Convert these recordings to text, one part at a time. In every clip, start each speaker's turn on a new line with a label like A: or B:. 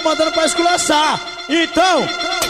A: tô mandando pra esculachar. Então...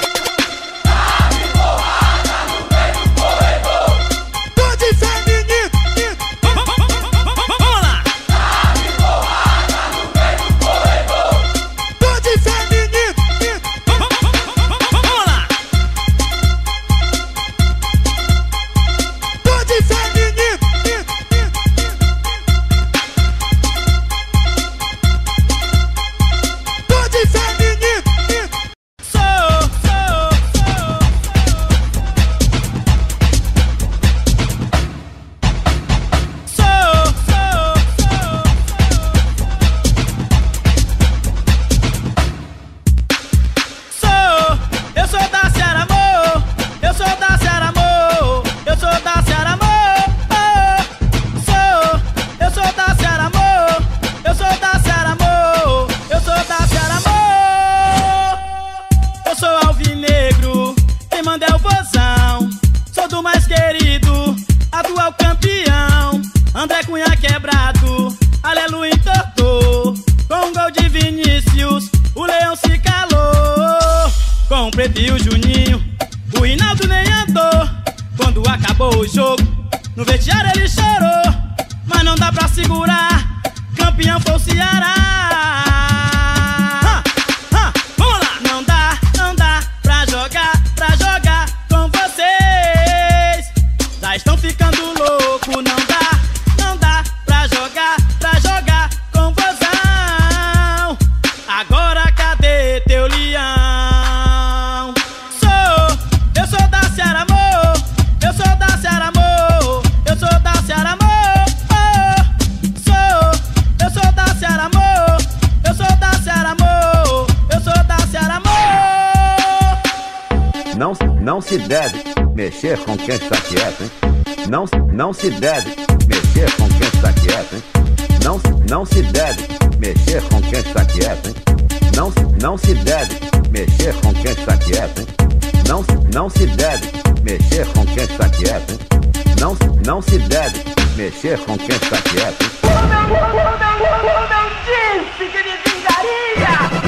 B: E o Juninho, o Hinaldo nem andou. Quando acabou o jogo, no vestiário ele chorou. Mas não dá pra segurar, campeão foi o Ceará. Vamos lá! Não dá pra jogar com vocês. Já estão ficando louco, não dá pra jogar com vozão. Agora cadê teu leão?
C: Não se deve mexer com quem está quieto, hein? Não se deve mexer com quem está quieto, hein? Não se deve mexer com quem está quieto, hein? Não se deve mexer com quem está quieto, hein? Não se deve mexer com quem está quieto, hein? Não se deve mexer com quem está quieto, hein?
D: O homem disse que me vingaria!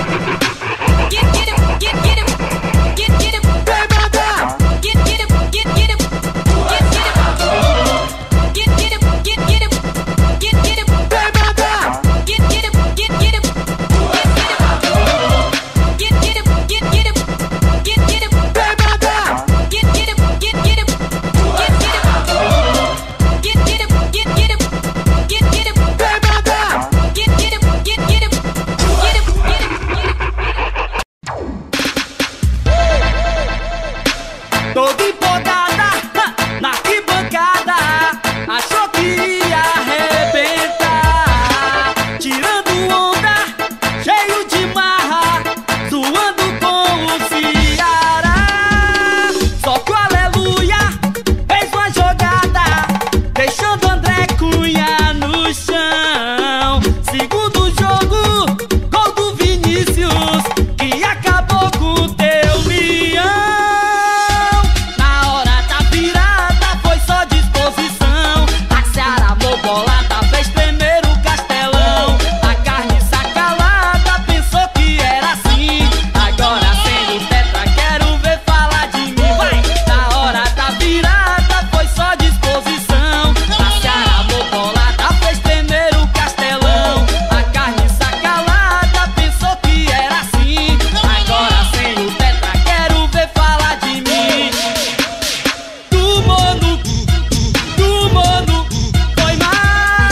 B: Todo empolgada na arquibancada, achou que ia arrebentar. Tirando onda, cheio de marra, zoando com o Ceará. Só que o Aleluia fez uma jogada, deixando André Cunha no chão. Segundo jogo, gol do Vinícius, que acabou com o teu leão.
D: O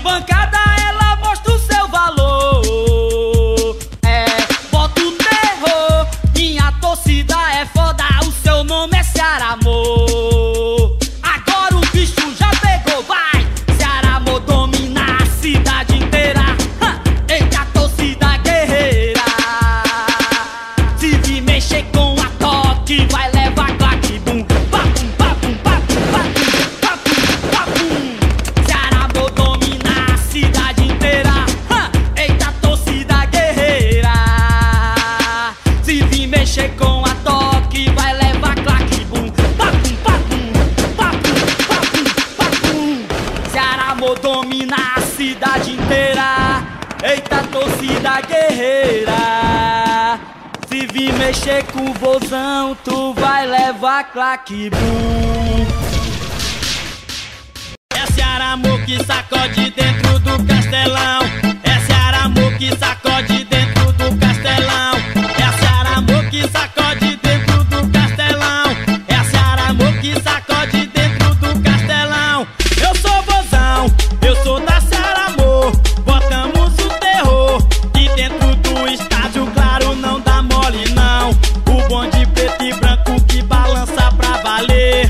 B: arquibancada ela mostra o seu valor. Bota o terror, minha torcida é foda, o seu nome é Ceará Amor. Agora o bicho já pegou, vai! Ceará Amor domina a cidade inteira. Eita, torcida guerreira. Se vir mexer com a toque, vai levar claque bum. Papum, papum, papum, papum, papum, papum. Ceará Amor domina a cidade inteira. Eita, torcida guerreira. Se vir mexer com a toque, vai levar claque bum. Papum, papum, papum, papum, papum. Ceará Amor domina a cidade inteira. Eita, torcida guerreira. Se vir mexer com o vozão, tu vai levar claque bum. É Ceará Amor que sacode dentro do Castelão. É Ceará Amor que sacode dentro do Castelão. É Ceará Amor que sacode dentro do Castelão. É Ceará Amor que sacode dentro do Castelão. Eu sou vozão, eu sou da Ceará Amor. Botamos o terror e dentro do estádio, claro, não dá mole não. O bonde preto e branco que balança pra valer.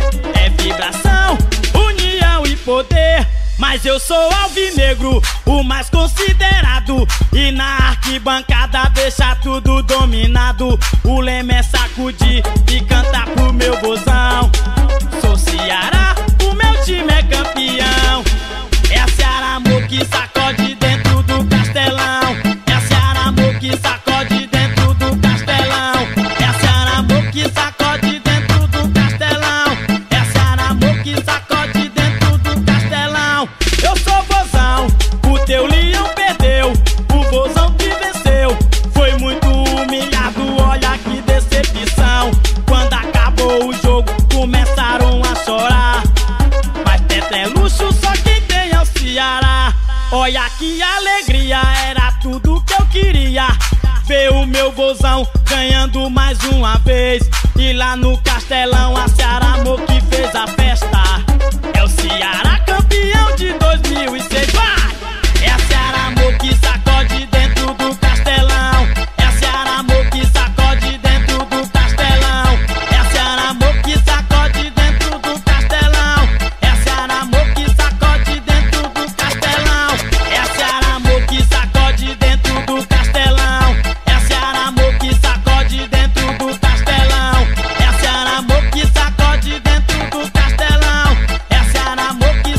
B: É vibração, união e poder. Mas eu sou alvinegro, o mais considerado. E na arquibancada deixa tudo dominado. O lema é sacudir e cantar pro meu vozão. Sou Ceará, o meu time é campeão. É Ceará Amor que sacode dentro do Castelão. É Ceará Amor que sacode dentro do Castelão. É Ceará Amor que sacode dentro do Castelão. É Ceará Amor que sacode dentro do Castelão. Eu sou vozão, o teu leão perdeu. O vozão que venceu foi muito humilhado, olha que decepção. Quando acabou o jogo, começaram a chorar. Mas tetra é luxo, só quem tem é o Ceará. Olha que alegria, era tudo que eu queria. Ver o meu vozão ganhando mais uma vez. E lá no Castelão, a Ceará Amor que fez a festa. É o Ceará campeão de 2006, vai! É a Ceará Amor que sacode dentro do Castelão. É a Ceará Amor que sacode dentro do Castelão. É a Ceará Amor que sacode dentro do Castelão. É a Ceará Amor que sacode dentro do Castelão. É a Ceará Amor que sacode dentro do Castelão. É a Ceará Amor que sacode dentro do Castelão. É a Ceará Amor que sacode dentro do Castelão. É a Ceará Amor que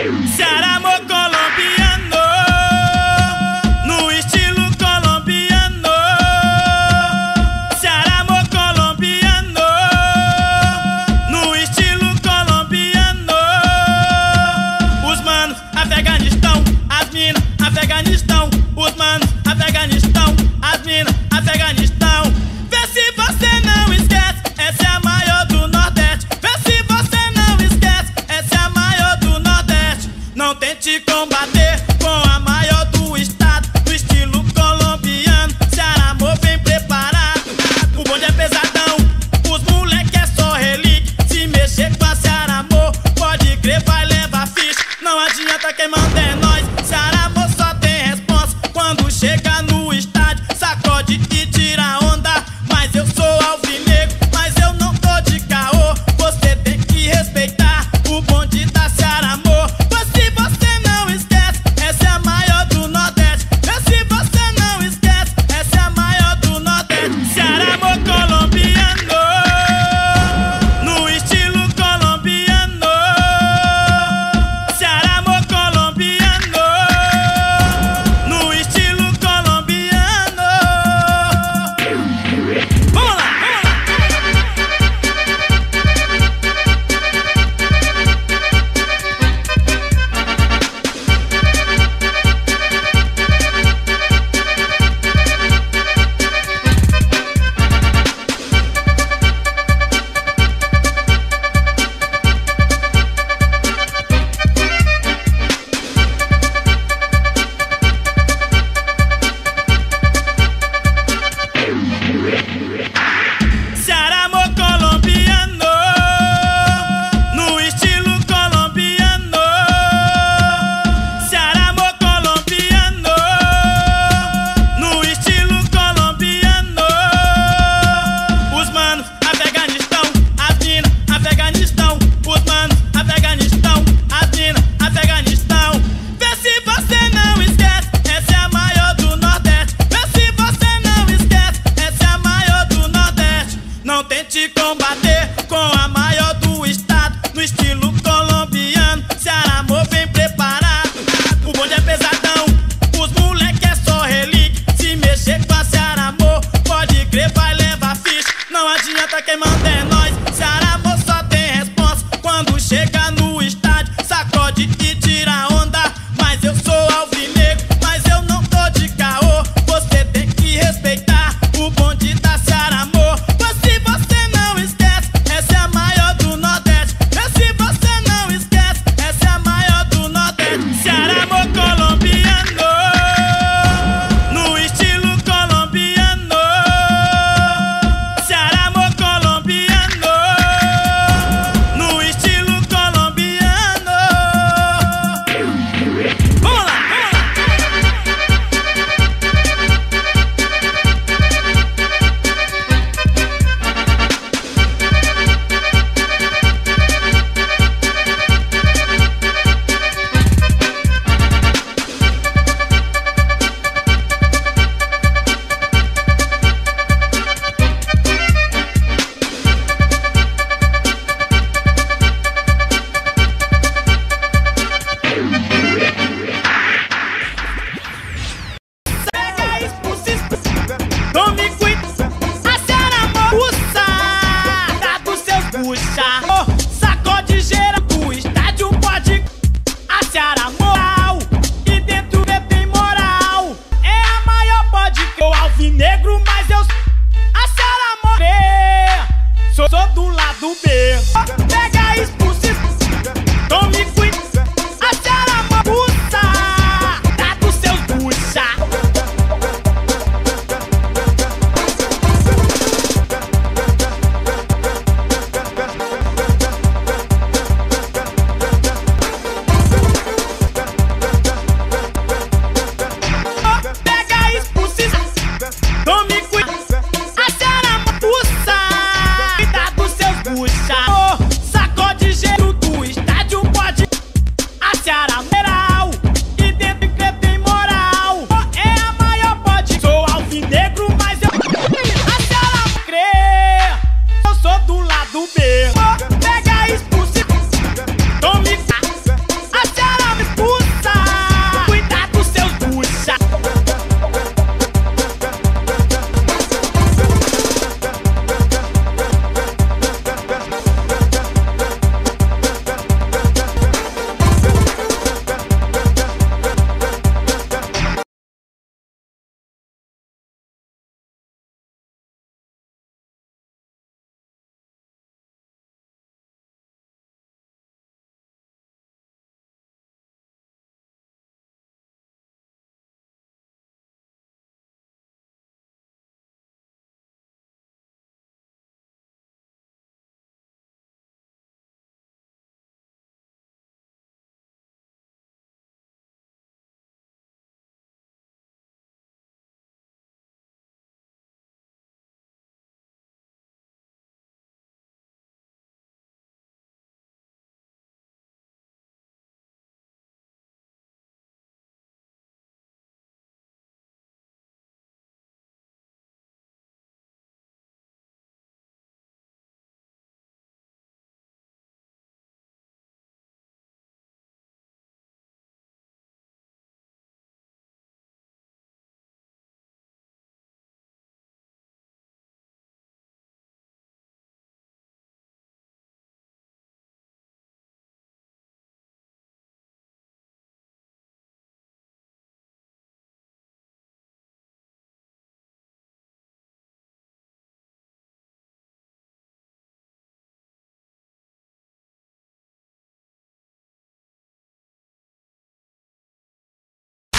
B: Ceará, amor colombiano, no estilo colombiano. Ceará, amor colombiano, no estilo colombiano. Os manos, Afeganistão, as minas, Afeganistão. Os manos, Afeganistão, as minas, Afeganistão. Vê se você não esquece, essa é a maior do Nordeste. Vê se você não esquece, essa é a maior do Nordeste. Não tente combater com a maior do estado, no estilo colombiano. Ceará, amor, bem preparado. O bonde é pesadão, os moleque é só relíquia. Se mexer com a Ceará, amor, pode crer, vai levar ficha. Não adianta, quem manda é nós. Ceará, amor, só tem responsa quando chega no estádio, sacode e tira onda. Mas eu sou alvinegro, mas eu não tô de caô. Você tem que respeitar o bonde da Ceará, amor. Mas se você não esquece, essa é a maior do Nordeste. Mas se você não esquece, essa é a maior do Nordeste. Ceará, amor colombiano, no estilo colombiano. Ceará, amor colombiano, no estilo colombiano.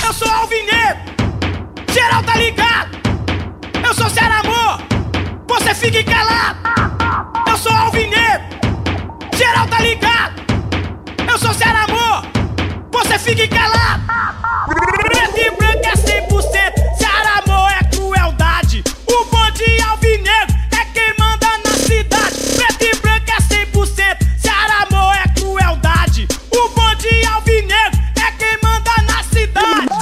B: Eu sou alvinegro, geral tá ligado. Eu sou Ceará Amor, você fique calado. Eu sou alvinegro, geral tá ligado. Eu sou Ceará Amor, você fique calado. Preto e branco é 100%, Ceará Amor é crueldade. O bonde alvinegro é quem manda na cidade. Preto e branco é 100%, Ceará Amor é crueldade. O bonde alvinegro é quem manda na cidade.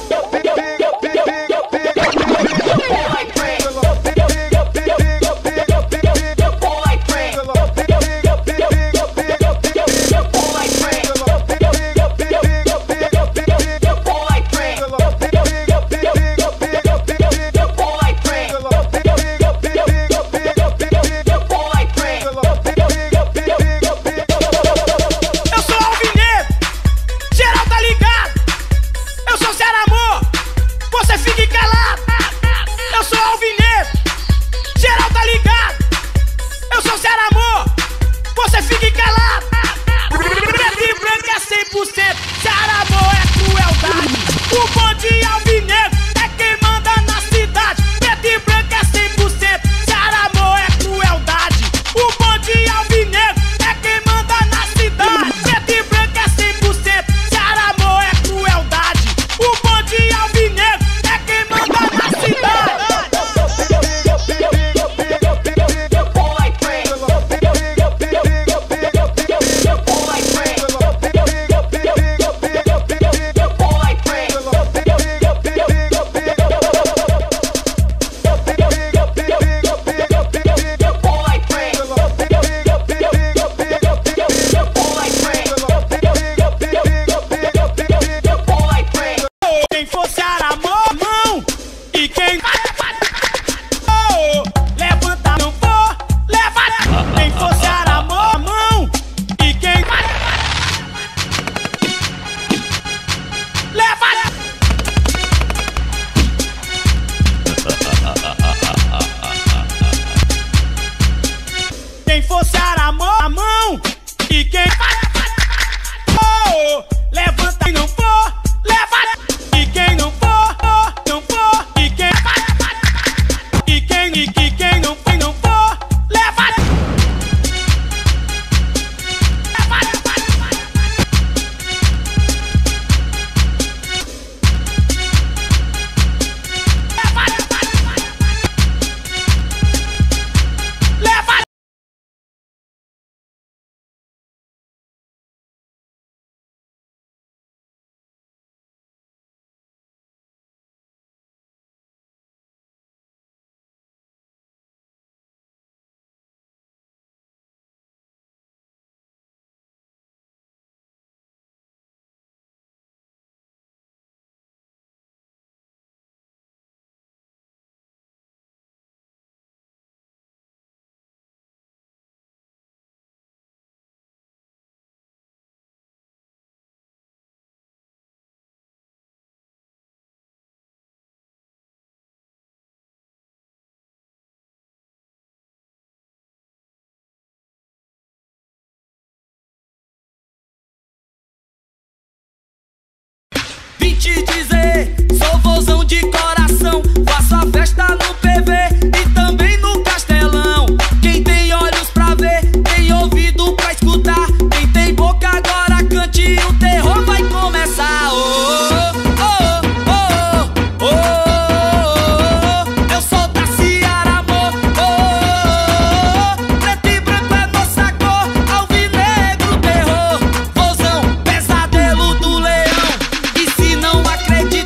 B: Te dizer, sou vozão de coração, faço a festa no PV e também no Castelão. Quem tem olhos pra ver, tem ouvido pra escutar, quem tem boca agora cante, o terror vai começar. Eu sou da Ceará Amor, preto e branco é nossa cor, alvinegro terror, vozão, pesadelo do leão. E se não acredita,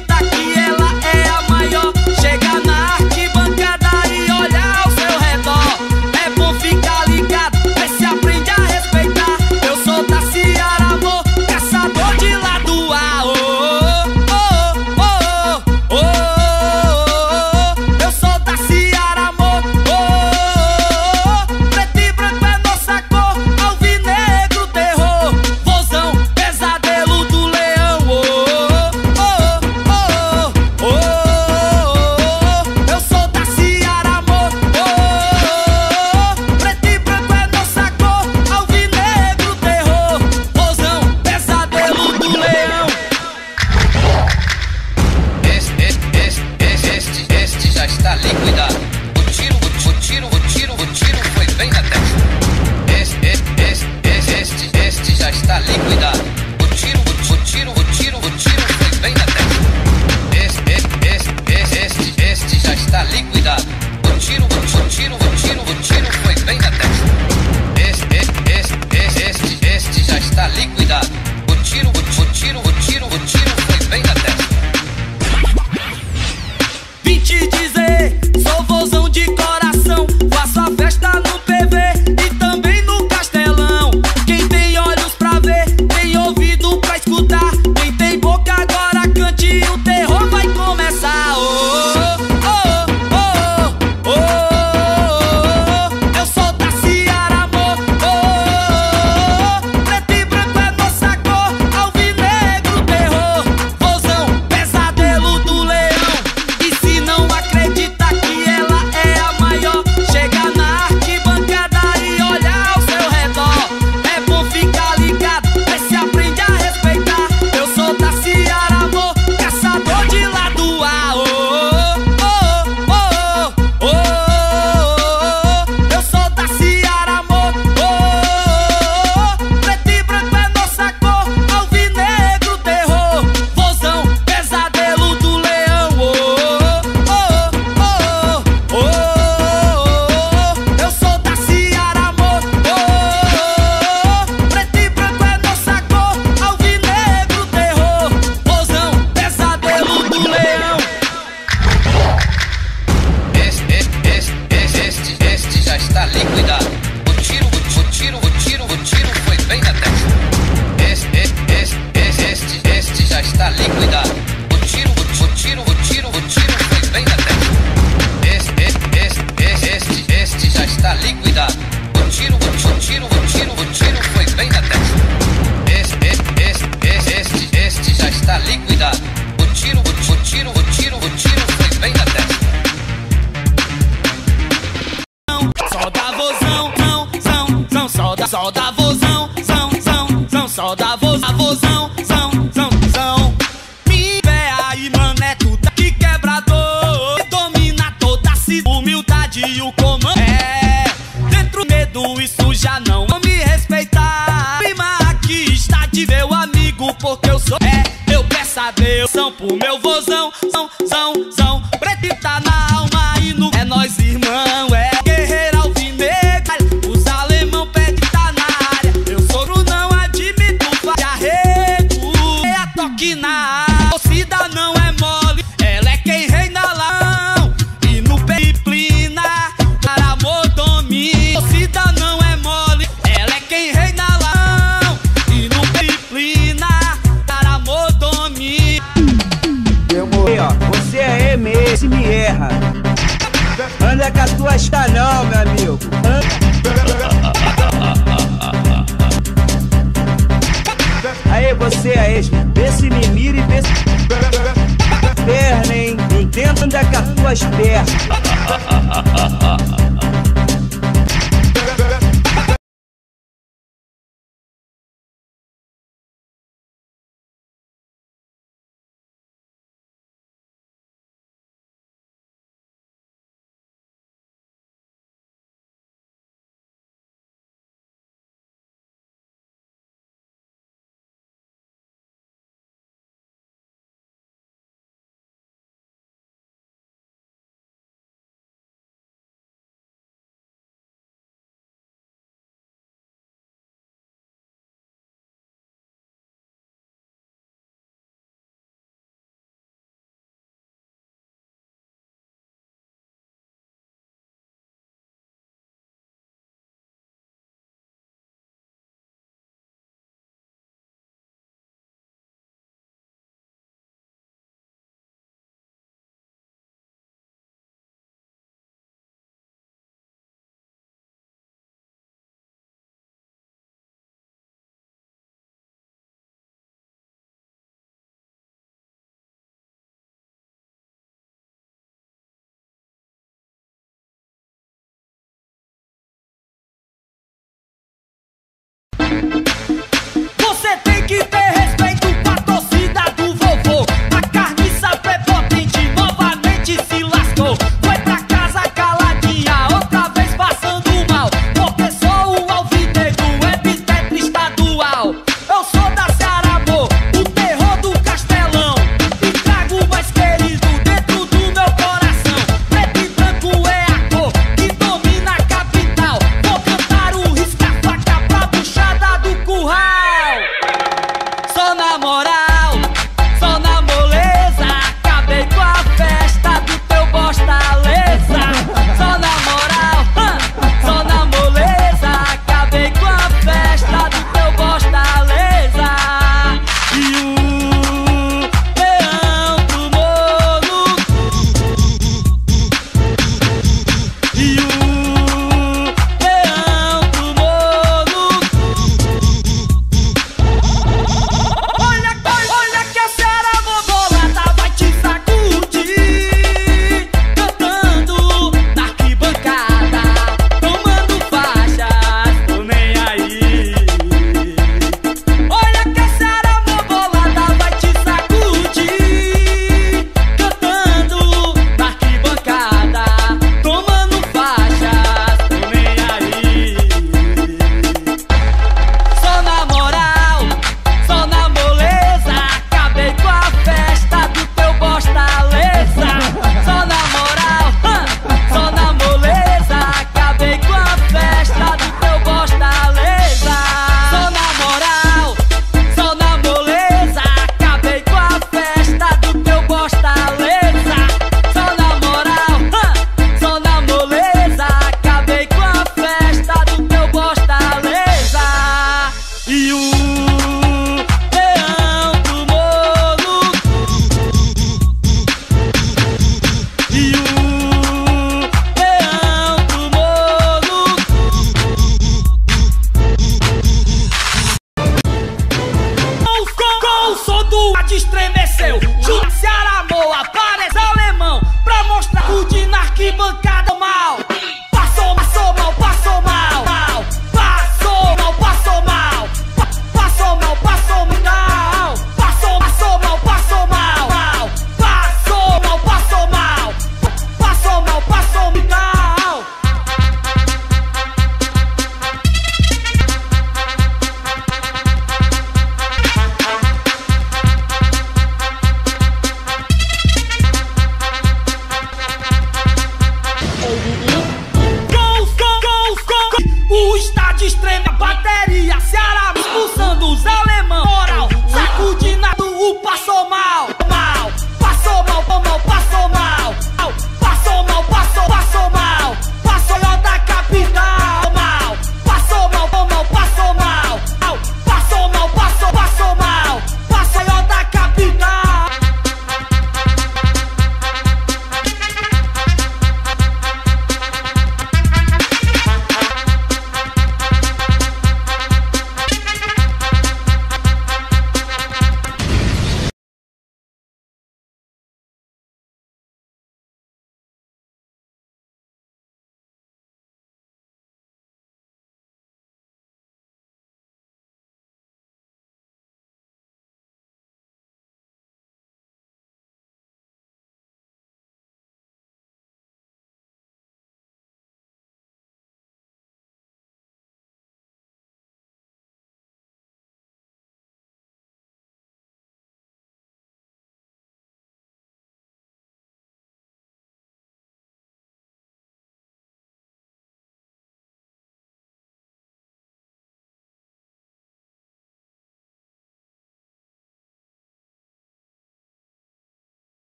B: vozão, zão. Me vê aí, mané, tu tá que quebrador. Domina toda a cidade, humildade e o comando. Dentro do medo, isso já não vou me respeitar. Prima aqui está de meu amigo, porque eu sou. Eu quero saber, são pro meu vozão, zão. Preto tá na alma e no. É nós, irmão, guerreiro alvinegro. Os alemão pede tá na área. Eu soro não admito, faz arrego. É a toque na área. Torcida não é mole, ela é quem reina lá. E no disciplina, para amor domina. Torcida não é mole, ela é quem reina lá. E no disciplina, para amor domina.
E: Eu morri, ó. Você é mesmo, me erra. Anda com as tuas tá não, meu amigo. Aí você é ex, vê se me mira e vê se. Perna, hein? Entenda andar com as tuas pernas.
B: Você tem que ter respeito com a torcida do vovô. A carniça prepotente novamente se lascou. Foi pra casa caladinha, outra vez passando mal. Porque só o alvinegro é bitetre estadual. Eu sou da Ceará, amor, o terror do Castelão. E trago o mais querido dentro do meu coração. Preto e branco é a cor que domina a capital. Vou cantar o risca-faca pra buchada do curral. Só na moral, só na moleza, acabei com a festa do teu bostaleza. Só na moral, só na moleza, acabei com a festa do teu bostaleza. E o leão do morro, e o leão do morro. Olha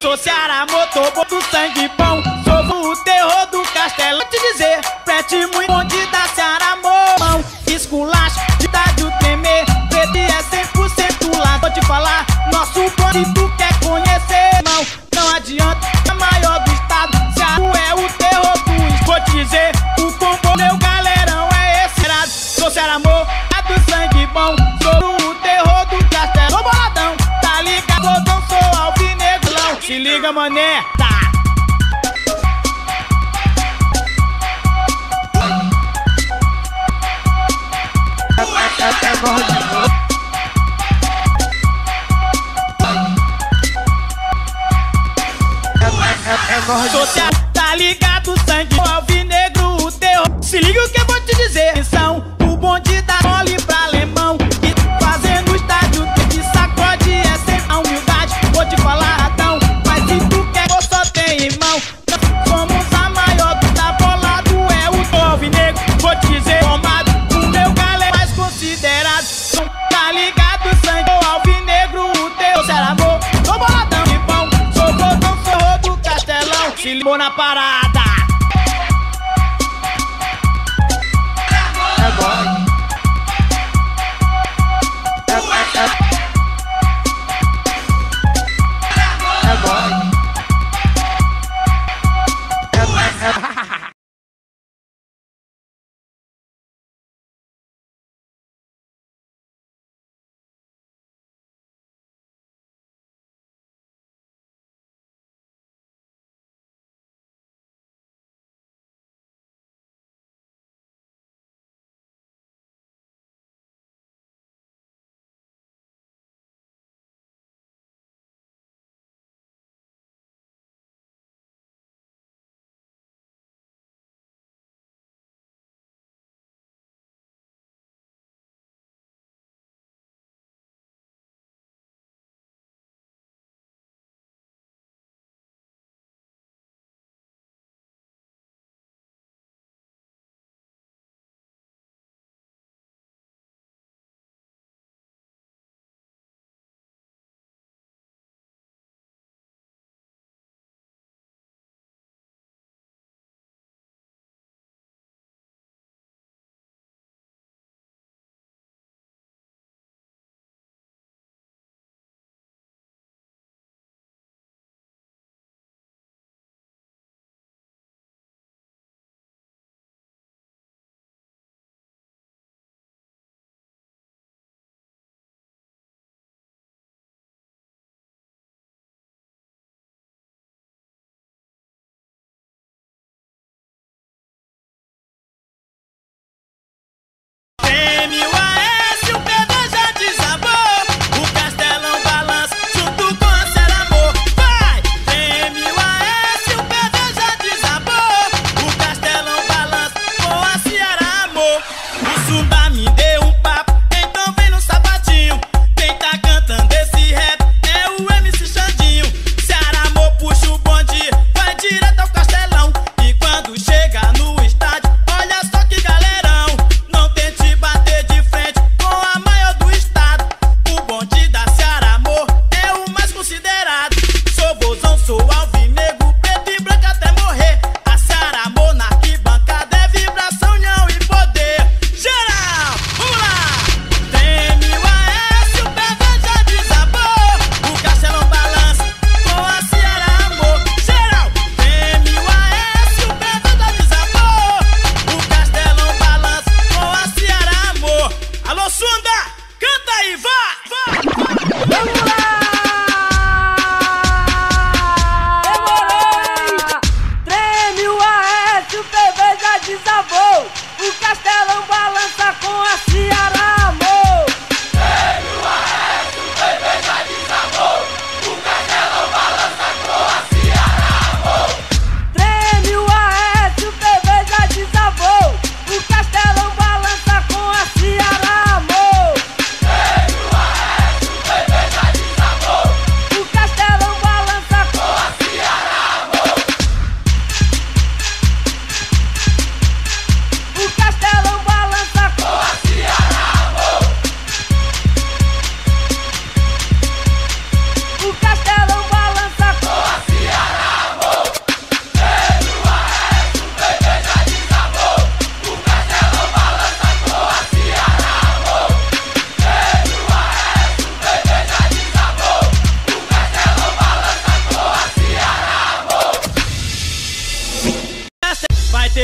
B: Sou Ceará, motor do sangue bom. Sou o terror do castelo. Vou te dizer, prete muito bonde da Ceará, mão. Esculacho, de dádio tremer. Preto é 100% lá. Vou te falar, nosso bonde tu quer conhecer, irmão. Não adianta, é maior do estado. Ceará é o terror do. Vou te dizer, o combo, meu galerão é esse. Sou Ceará, amor, do sangue bom. Sou o terror do castelo. Sou boladão, tá ligado? Não sou alvinegrão. Se liga, mané, tá. Social, tá ligado, sangue alvinegro, o terror. Se liga o que eu vou te dizer. São o bonde da mole pra alemão. E fazendo o estádio de sacode é sempre a humildade. Vou te falar, Adão, mas se tu quer, eu só tenho irmão. Somos a maior do tá bolado, é o alvinegro. Vou te dizer, tomado, o meu galera mais considerado. Tá ligado, sangue alvinegro, o teu será amor. Sou boladão de pão, sou botão, sou do castelão. Se ligou na parada.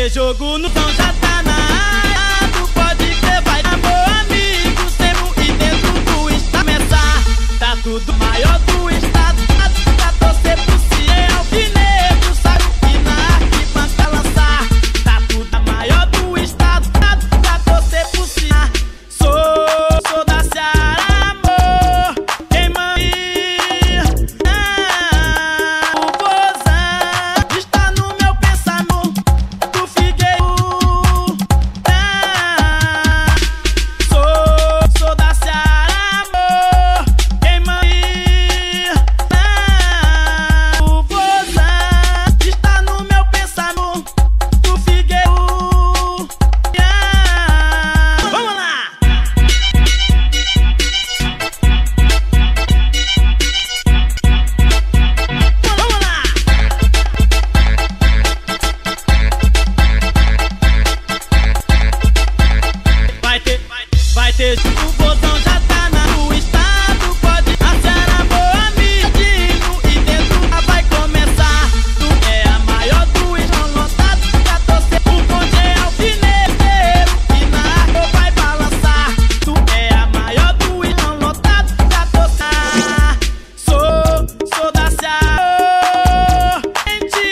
B: jogo no pão já tá na área. Tu pode crer, vai dar meu amigo. Sempre e dentro do estado começar. Tá tudo maior do estado. Pra torcer pro Ciel Alvinegro. Sabe que na arquibancada lançar. Tá tudo maior do estado. Pra torcer pro Ciel. Sou da Ceará, amor. Quem manda o Vozão está no meu pensamento. Do Figueiredo. Sou da Ceará, amor. Quem manda o Vozão está no meu pensamento. Do Figueiredo. Vamos lá! Vamos lá! Vai ter, o Vozão já tá no estado. Pode achar amor, amiguinho. E dentro vai começar. Tu é a maior do estado lotado. Pra torcer o bonde alvinegro. E na água vai balançar. Tu é a maior do estado lotado. Pra torcer. Sou da Ceará. Gente,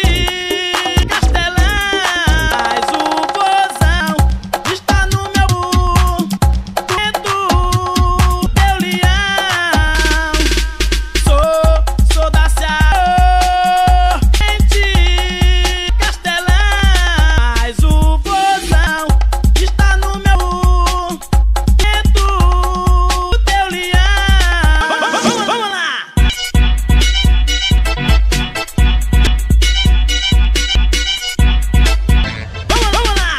B: Castelães, o Vozão está no meu teu leão. Sou da Ceará. Gente, Castelães, o Vozão está no meu teu leão. Vamos lá! Vamos lá!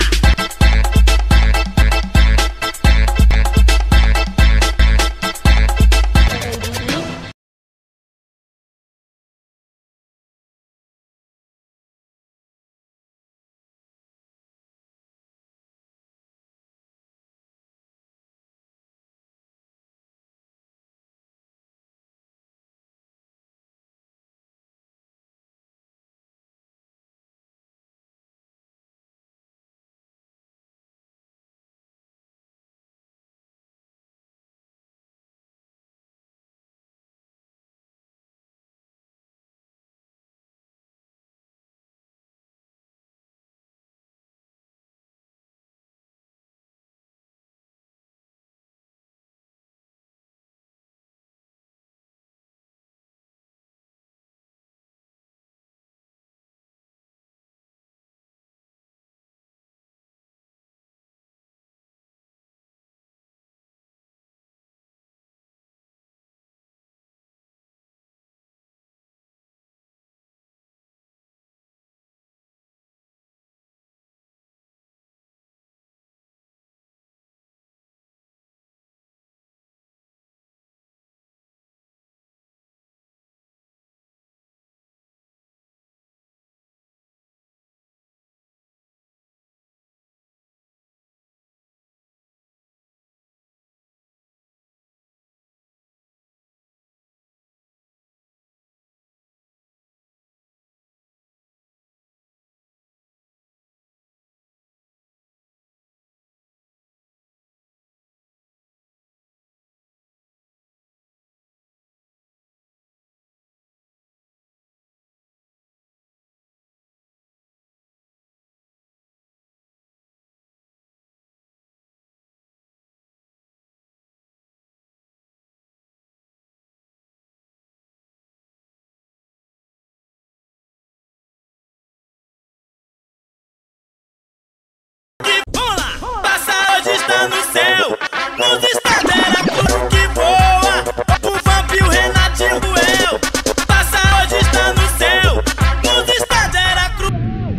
B: No céu, nos estados era tudo que voa. O vampiro Renatinho Duel. Passa hoje está no céu, nos estados era cru.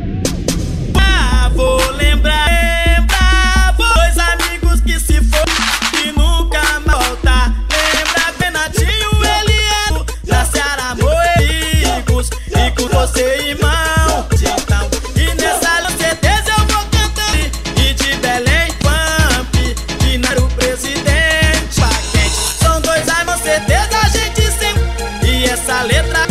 B: Vou lembrar dois amigos que se foram e nunca mais voltar. Lembra Renatinho, Eliano, da Ceará, amigos. E com você, irmão. E nessa certeza eu vou cantar. E de Belém, o presidente, são dois, ai, com certeza a gente sempre. E essa letra